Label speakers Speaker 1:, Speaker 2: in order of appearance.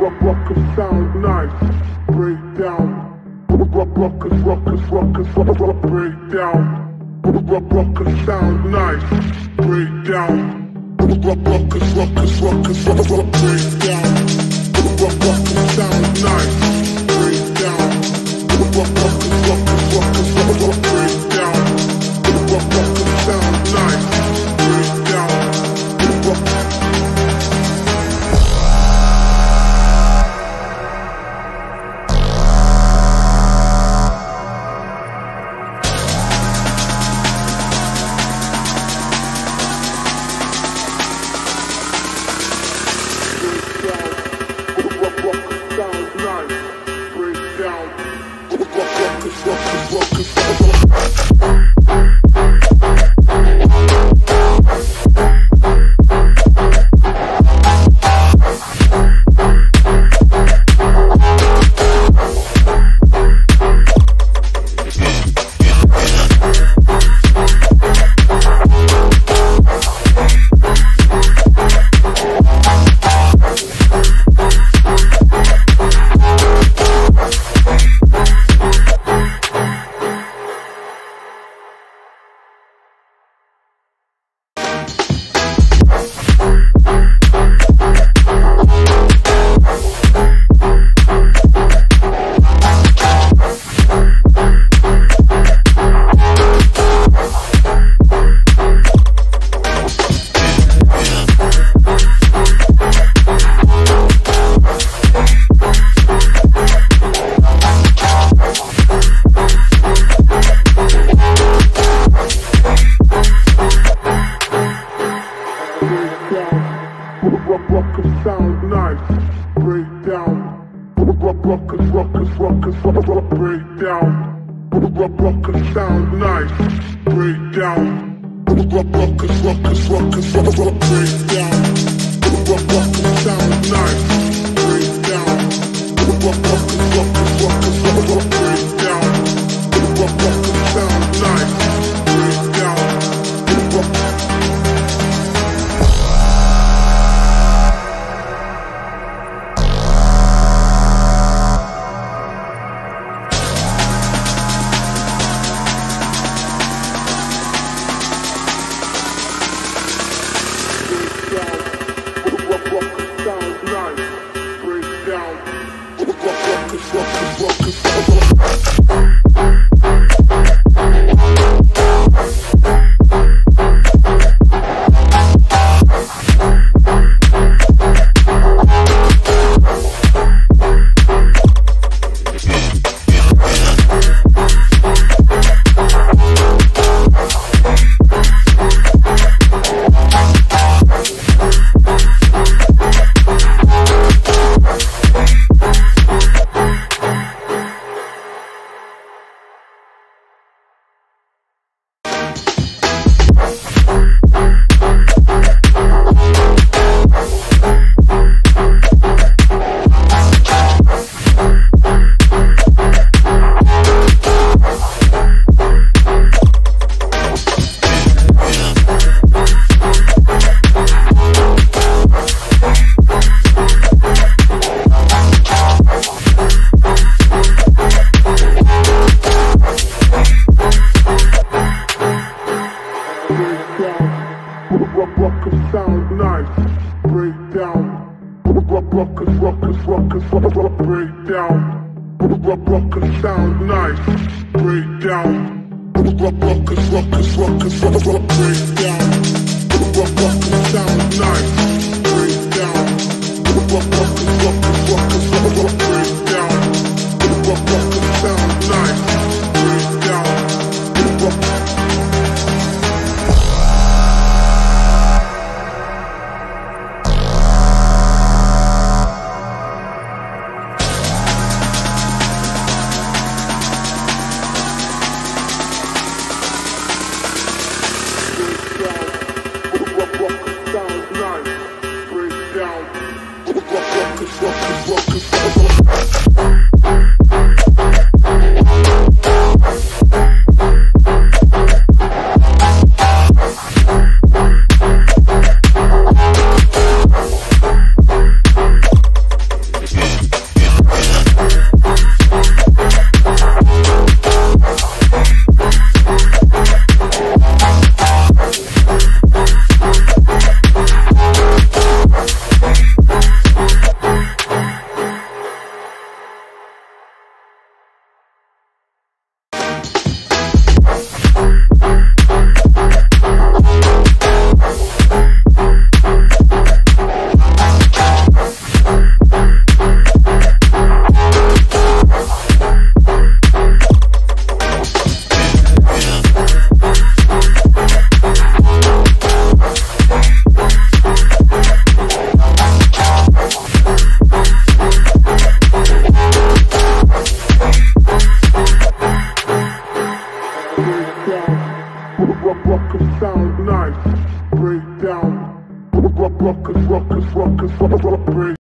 Speaker 1: Rockers sound nice, break down. Rockers, break down. Rockers sound nice, break down. Rockers, break down. Rockers sound nice, break down. Rockers, break down. Rockers sound nice, break down. Rockers sound nice, break down. Rockers, break down. Rockers sound nice, break down. Rockers, break down. Rockers sound nice, break down. Rockers, break down. Rockers sound nice, break down. Rockers sound nice, break down. Rockers, break down. Rockers sound nice, break down. Rockers, break down. Rockers sound nice, break down. Rockers, break down. Rockers sound nice, break down. Rockers, Rockers sound nice. Break down. Rockers, break